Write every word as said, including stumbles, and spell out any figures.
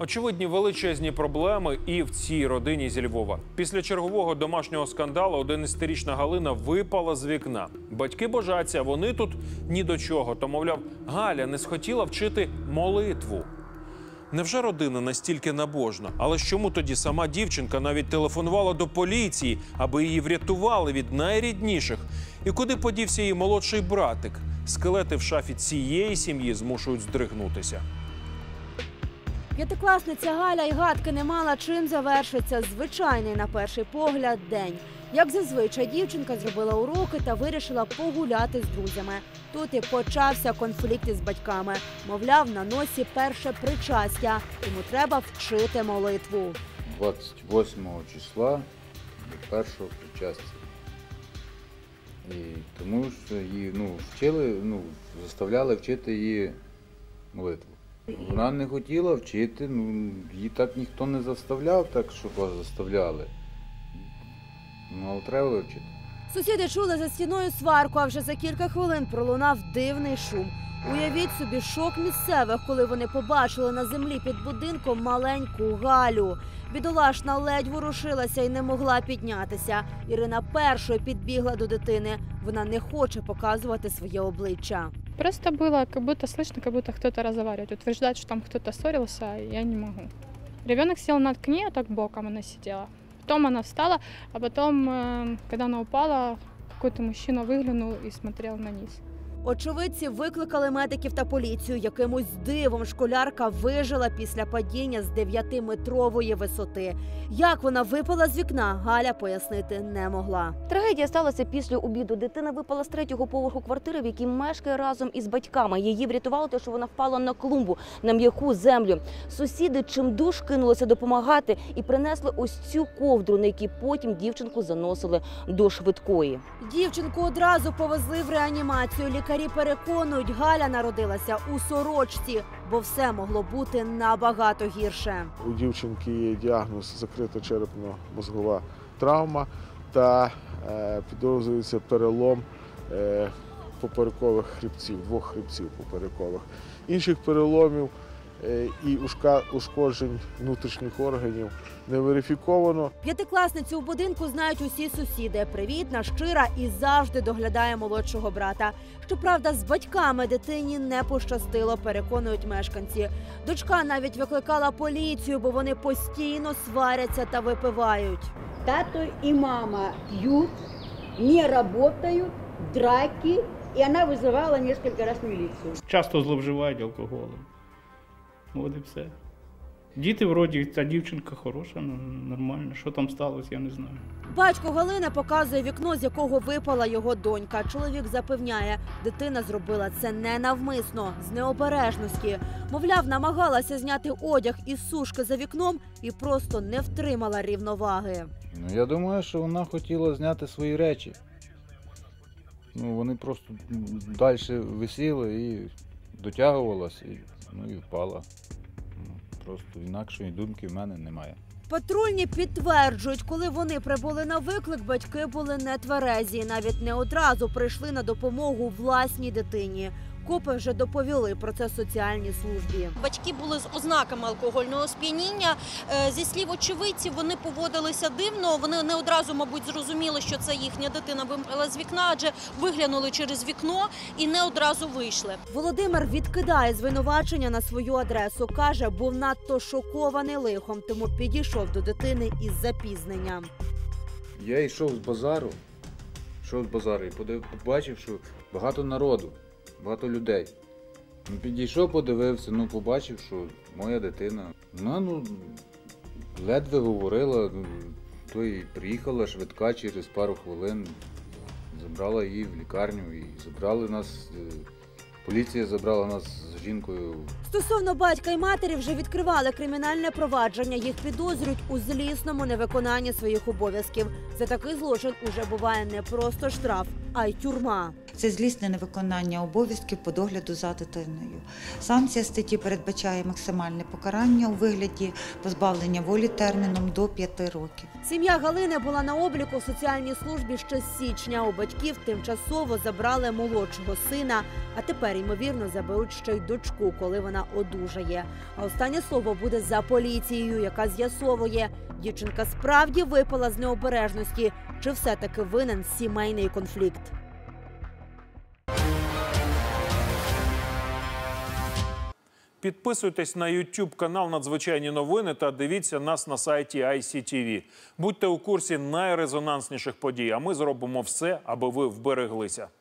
Очевидні величезні проблеми і в цій родині зі Львова. Після чергового домашнього скандалу одинадцятирічна Галина випала з вікна. Батьки божаться, вони тут ні до чого. То, мовляв, Галя не схотіла вчити молитву. Невже родина настільки набожна? Але ж чому тоді сама дівчинка навіть телефонувала до поліції, аби її врятували від найрідніших? І куди подівся її молодший братик? Скелети в шафі цієї сім'ї змушують здригнутися. П'ятикласниця Галя й гадки не мала, чим завершиться звичайний на перший погляд день. Як зазвичай, дівчинка зробила уроки та вирішила погуляти з друзями. Тут і почався конфлікт із батьками. Мовляв, на носі перше причастя, тому треба вчити молитву. двадцять восьмого числа до першого причастя. І тому що її ну, вчили, ну, заставляли вчити її молитву. Вона не хотіла вчити, ну, її так ніхто не заставляв, так, щоб вас заставляли. Ну, але треба вивчити. Сусіди чули за стіною сварку, а вже за кілька хвилин пролунав дивний шум. Уявіть собі шок місцевих, коли вони побачили на землі під будинком маленьку Галю. Бідолашна ледь ворушилася і не могла піднятися. Ірина першою підбігла до дитини. Вона не хоче показувати своє обличчя. Просто было, как будто слышно, как будто кто-то разговаривает. Утверждать, что там кто-то ссорился, я не могу. Ребенок сел над к ней, а так боком она сидела. Потом она встала, а потом, когда она упала, какой-то мужчина выглянул и смотрел на низ. Очевидці викликали медиків та поліцію. Якимось дивом школярка вижила після падіння з дев'ятиметрової висоти. Як вона випала з вікна, Галя пояснити не могла. Трагедія сталася після обіду. Дитина випала з третього поверху квартири, в якій мешкає разом із батьками. Її врятувало те, що вона впала на клумбу, на м'яку землю. Сусіди чимдуж кинулися допомагати і принесли ось цю ковдру, на якій потім дівчинку заносили до швидкої. Дівчинку одразу повезли в реанімацію. Лікарі переконують, Галя народилася у сорочці, бо все могло бути набагато гірше. У дівчинки є діагноз закрита черепно-мозгова травма та е, підозрюється перелом е, поперекових хребців, двох хребців поперекових. Інших переломів е, і ушкоджень внутрішніх органів не верифіковано. П'ятикласницю у будинку знають усі сусіди. Привітна, щира і завжди доглядає молодшого брата. Щоправда, з батьками дитині не пощастило, переконують мешканці. Дочка навіть викликала поліцію, бо вони постійно сваряться та випивають. Тато і мама п'ють, не працюють, драки, і вона визивала кілька разів міліцію. Часто зловживають алкоголем. От і все. Діти вроді, ця дівчинка хороша, нормально. Що там сталося, я не знаю. Батько Галини показує вікно, з якого випала його донька. Чоловік запевняє, дитина зробила це не навмисно, з необережності. Мовляв, намагалася зняти одяг із сушки за вікном і просто не втримала рівноваги. Ну, я думаю, що вона хотіла зняти свої речі. Ну, вони просто далі висіли і дотягувалася, і, ну, і впала. Просто інакшої думки в мене немає. Патрульні підтверджують, коли вони прибули на виклик, батьки були нетверезі. Навіть не одразу прийшли на допомогу власній дитині. Копи вже доповіли про це соціальній службі. Батьки були з ознаками алкогольного сп'яніння. Зі слів очевидців, вони поводилися дивно. Вони не одразу, мабуть, зрозуміли, що це їхня дитина випала з вікна, адже виглянули через вікно і не одразу вийшли. Володимир відкидає звинувачення на свою адресу. Каже, був надто шокований лихом, тому підійшов до дитини із запізненням. Я йшов з базару, йшов з базару і побачив, що багато народу. Багато людей. Ну, підійшов, подивився, ну, побачив, що моя дитина. Вона, ну, ледве говорила, то і приїхала швидка через пару хвилин, забрала її в лікарню і забрали нас, поліція забрала нас з жінкою. Стосовно батька і матері вже відкривали кримінальне провадження. Їх підозрюють у злісному невиконанні своїх обов'язків. За такий злочин уже буває не просто штраф, а й тюрма. це злісне невиконання обов'язків по догляду за дитиною. Санкція статті передбачає максимальне покарання у вигляді позбавлення волі терміном до п'яти років. Сім'я Галини була на обліку в соціальній службі ще з січня. У батьків тимчасово забрали молодшого сина, а тепер, ймовірно, заберуть ще й дочку, коли вона одужає. А останнє слово буде за поліцією, яка з'ясовує, дівчинка справді випала з необережності, чи все-таки винен сімейний конфлікт. Підписуйтесь на ютуб канал «Надзвичайні новини» та дивіться нас на сайті ай сі ті ві. Будьте у курсі найрезонансніших подій, а ми зробимо все, аби ви вбереглися.